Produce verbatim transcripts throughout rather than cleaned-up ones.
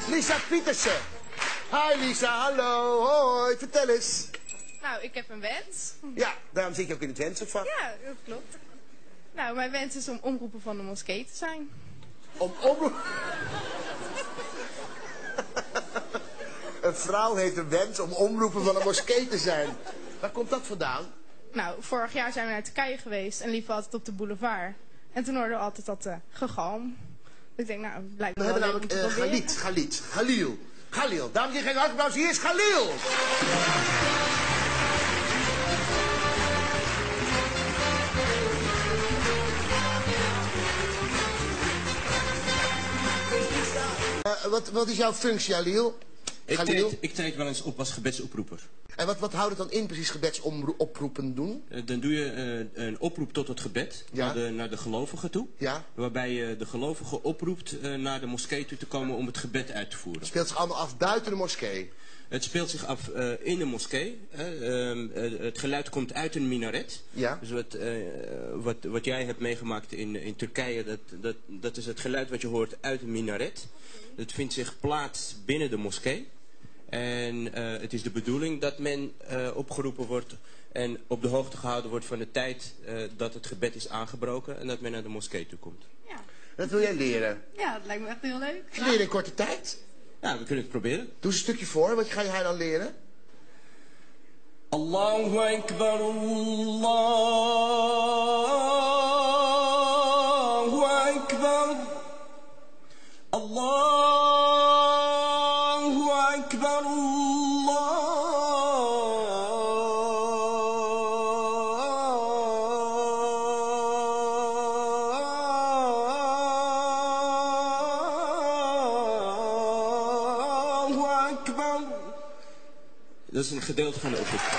Lisa Pietersen. Hi Lisa, hallo, hoi, vertel eens. Nou, ik heb een wens. Ja, daarom zit je ook in het wensopvak. Ja, dat klopt. Nou, mijn wens is om omroeper van de moskee te zijn. Om omroep... Een vrouw heeft een wens om omroeper van een moskee te zijn. Waar komt dat vandaan? Nou, vorig jaar zijn we naar Turkije geweest en liepen we altijd op de boulevard. En toen hoorden we altijd dat uh, gegalm. Dus ik denk, nou, het lijkt me We wel hebben leuk om te namelijk uh, proberen. Galit, Galit, Galil. Galil, dames en heren, hartelijk applaus. Hier is Galil. Uh, wat, wat is jouw functie, Galil? Ik treed, ik treed wel eens op als gebedsoproeper. En wat, wat houdt het dan in, precies gebedsoproepen doen? Uh, dan doe je uh, een oproep tot het gebed, ja. naar, de, naar de gelovigen toe. Ja. Waarbij je de gelovigen oproept uh, naar de moskee toe te komen om het gebed uit te voeren. Het speelt zich allemaal af buiten de moskee? Het speelt zich af uh, in de moskee. Uh, uh, het geluid komt uit een minaret. Ja. Dus wat, uh, wat, wat jij hebt meegemaakt in, in Turkije, dat, dat, dat is het geluid wat je hoort uit een minaret. Het vindt zich plaats binnen de moskee. En uh, het is de bedoeling dat men uh, opgeroepen wordt en op de hoogte gehouden wordt van de tijd uh, dat het gebed is aangebroken en dat men naar de moskee toe komt. Ja. Dat wil jij leren? Ja, dat lijkt me echt heel leuk. Je leren in korte tijd? Ja, we kunnen het proberen. Doe eens een stukje voor, wat ga je haar dan leren? Allahu Akbar, Allahu Akbar, Allahu Akbar, Allahu Akbar. Dat is een gedeelte van de oproep. Ja,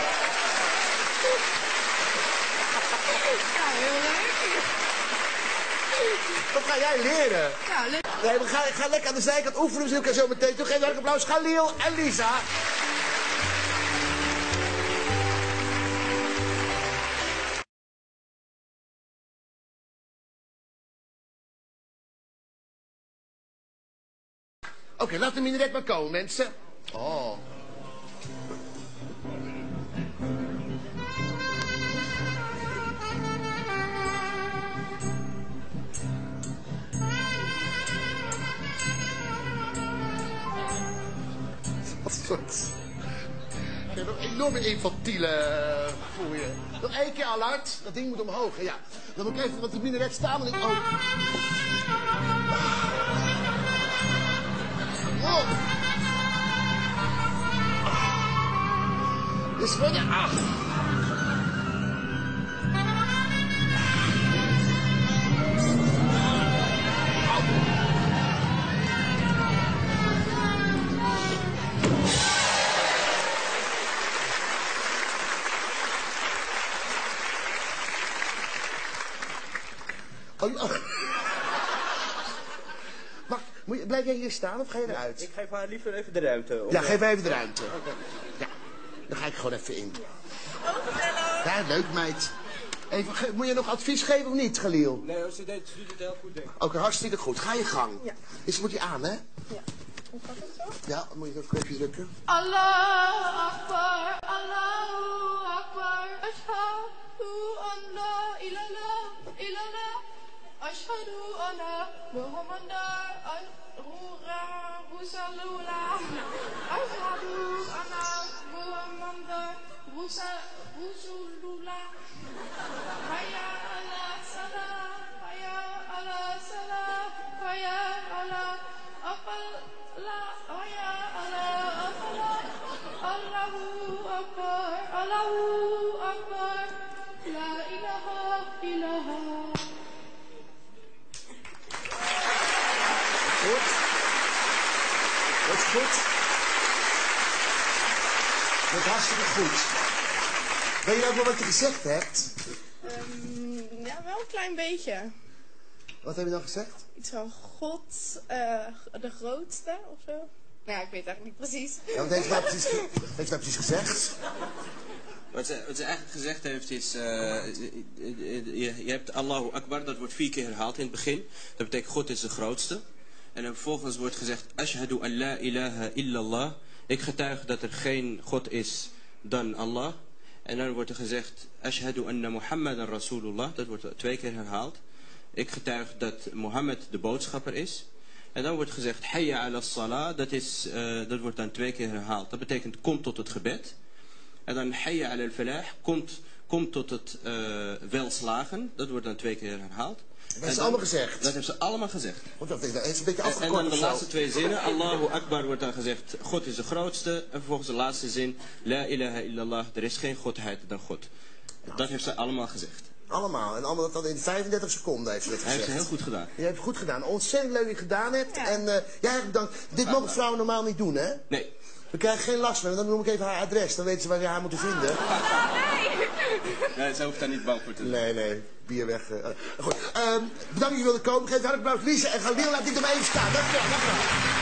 heel leuk. Wat ga jij leren? Ja, leuk. Nee, we gaan, ga lekker aan de zijkant oefenen, we zien elkaar zo meteen toe. Geef een applaus, Galil en Lisa. Oké, okay, laat de minaret maar komen, mensen. Oh. Wat een soort... Je hebt een enorme infantiele voel je. Nog één keer al hard. Dat ding moet omhoog. Ja. Dan moet ik even, want de minaret staan en ik... Oh. Wow. Dit is gewoon... Ja. Ah. Oh, oh. Wacht, moet je, blijf jij hier staan of ga je eruit? Ik geef haar liever even de ruimte. Ja, geef mij even de ruimte. Okay. Ja, dan ga ik gewoon even in. Ja, leuk meid. Even, ge, moet je nog advies geven of niet, Galil? Nee, ze doet het heel goed, denk ik. Oké, okay, hartstikke goed. Ga je gang. Ja. Is moet je aan, hè? Ja. Hoe gaat het zo? Ja, dan moet je even even drukken. Allahu Akbar, Allahu Akbar, Ashhadu an la ilaha illallah, Ashhadu anna Muhammadar Rasulullah, Ashhadu anna Muhammadar Rasulullah, Hayya ala salah, Hayya ala salah, Hayya ala afala, Hayya ala afala, Allahu Akbar, Allahu Akbar, la ilaha illallah. Goed. Dat is goed. Dat is hartstikke goed. Weet je ook wel wat je gezegd hebt? Um, ja, wel een klein beetje. Wat heb je dan gezegd? Iets van God, uh, de grootste of zo. Nou, ik weet het eigenlijk niet precies. Ja, wat heeft ze nou precies, heeft ze nou precies gezegd? Wat ze, wat ze eigenlijk gezegd heeft is, uh, je, je hebt Allahu Akbar, dat wordt vier keer herhaald in het begin. Dat betekent God is de grootste. En dan vervolgens wordt gezegd, ashhadu an la ilaha illallah. Ik getuig dat er geen God is dan Allah. En dan wordt er gezegd, ashhadu anna Muhammadan Rasulullah. Dat wordt twee keer herhaald. Ik getuig dat Mohammed de boodschapper is. En dan wordt gezegd, hayya ala salah. Dat, is, uh, dat wordt dan twee keer herhaald. Dat betekent, kom tot het gebed. En dan hayya ala al-falah. Komt kom tot het uh, welslagen. Dat wordt dan twee keer herhaald. Dat hebben ze allemaal gezegd? Dat hebben ze allemaal gezegd. Want dat is een beetje afgekort. En, en dan de laatste twee zinnen. Allahu Akbar wordt dan gezegd, God is de grootste. En vervolgens de laatste zin, la ilaha illallah. Er is geen godheid dan God. Nou, dat heeft ze allemaal gezegd. Allemaal. En allemaal dat in vijfendertig seconden heeft ze dat gezegd. Hij heeft het heel goed gedaan. Je hebt het goed gedaan. Ontzettend leuk dat je het gedaan hebt. Ja. En uh, jij bedankt. Dit mogen vrouwen normaal niet doen, hè? Nee. We krijgen geen last meer. Dan noem ik even haar adres. Dan weten ze waar je haar moeten vinden. Nee, ze hoeft daar niet bang voor te doen. Nee, nee. Bier weg. Uh, goed. Uh, bedankt dat je wilde komen. Geef hartelijk applaus Lise en Galil. Laat ik hem even staan. Dankjewel. Dankjewel.